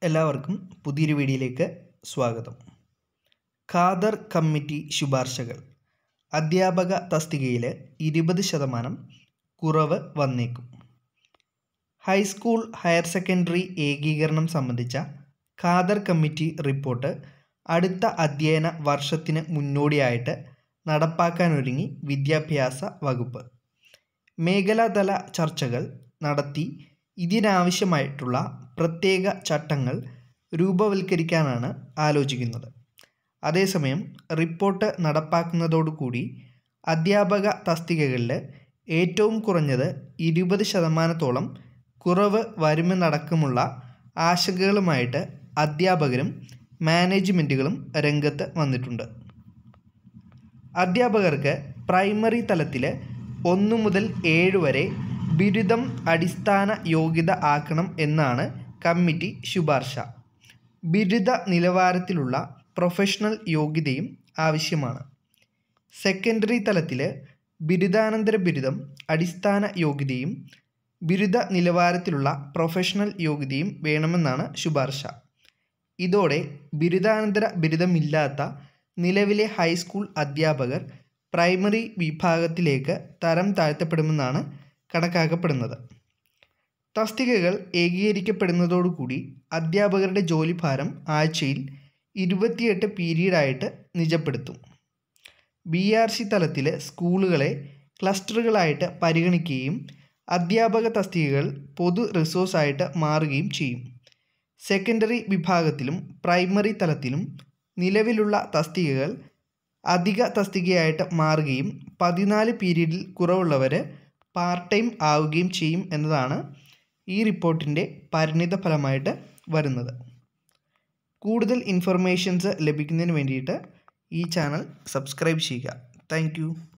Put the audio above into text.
എല്ലാവർക്കും പുതിയൊരു വീഡിയോയിലേക്ക് സ്വാഗതം. ഖാദർ കമ്മിറ്റി ശുപാർശകൾ. അധ്യാപക തസ്തികയിൽ 20% കുറവ് വന്നേക്കും. ഹൈസ്കൂൾ ഹയർ സെക്കൻഡറി ഏകീകരണം സംബന്ധിച്ച ഖാദർ കമ്മിറ്റി റിപ്പോർട്ട് അടുത്ത അധ്യയന വർഷത്തിന് മുന്നോടിയായിട്ട് നടപ്പാക്കാനൊരുങ്ങി വിദ്യാഭ്യാസ വകുപ്പ്. മേഖലാതല ചർച്ചകൾ നടത്തി ഇതിനാവശ്യമായിട്ടുള്ള പ്രത്യേക ചട്ടങ്ങൾ രൂപവൽക്കരിക്കാനാണ് ആലോചിക്കുന്നത്. അതേസമയം റിപ്പോർട്ട് നടപ്പാക്കുന്നതോടുകൂടി അധ്യാപക തസ്തികകളിൽ ഏറ്റവും കുറഞ്ഞത് 20% കുറവ് വരുമെന്നടക്കമുള്ള ആശങ്കകളുമായിട്ട് അധ്യാപകരും മാനേജ്മെൻറ്റുകളും രംഗത്ത് വന്നിട്ടുണ്ട്. അധ്യാപകർക്ക് പ്രൈമറി തലത്തിൽ 1 മുതൽ 7 വരെ ബിരുദം അടിസ്ഥാന യോഗ്യത ആക്കണം എന്നാണ് കമ്മിറ്റി ശുപാർശ. ബിരുദ നിലവാരത്തിലുള്ള പ്രൊഫഷണൽ യോഗ്യതയും ആവശ്യമാണ്. സെക്കൻഡറി തലത്തിൽ ബിരുദാനന്തര ബിരുദം അടിസ്ഥാന യോഗ്യതയും ബിരുദ നിലവാരത്തിലുള്ള പ്രൊഫഷണൽ യോഗ്യതയും വേണമെന്നാണ് ശുപാർശ. ഇതോടെ ബിരുദാനന്തര ബിരുദമില്ലാത്ത നിലവിലെ ഹൈസ്കൂൾ അധ്യാപകർ പ്രൈമറി വിഭാഗത്തിലേക്ക് തരം താഴ്ത്തപ്പെടുമെന്നാണ് കണക്കാക്കപ്പെടുന്നത്. തസ്തികകൾ ഏകീകരിക്കപ്പെടുന്നതോടുകൂടി അധ്യാപകരുടെ ജോലിഭാരം ആഴ്ചയിൽ 28 പീരീഡായിട്ട് നിജപ്പെടുത്തും. BRC തലത്തിൽ സ്കൂളുകളെ ക്ലസ്റ്ററുകളായിട്ട് പരിഗണിക്കുകയും അധ്യാപക തസ്തികകൾ പൊതു റിസോഴ്സായിട്ട് മാറുകയും ചെയ്യും. സെക്കൻഡറി വിഭാഗത്തിലും പ്രൈമറി തലത്തിലും നിലവിലുള്ള തസ്തികകൾ അധിക തസ്തികയായിട്ട് മാറുകയും 14 പീരീഡിൽ കുറവുള്ളവർ പാർട്ട് ടൈം ആവുകയും ചെയ്യും എന്നതാണ് ഈ റിപ്പോർട്ടിൻ്റെ പരിണിത ഫലമായിട്ട് വരുന്നത്. കൂടുതൽ ഇൻഫർമേഷൻസ് ലഭിക്കുന്നതിന് വേണ്ടിയിട്ട് ഈ ചാനൽ സബ്സ്ക്രൈബ് ചെയ്യുക. താങ്ക്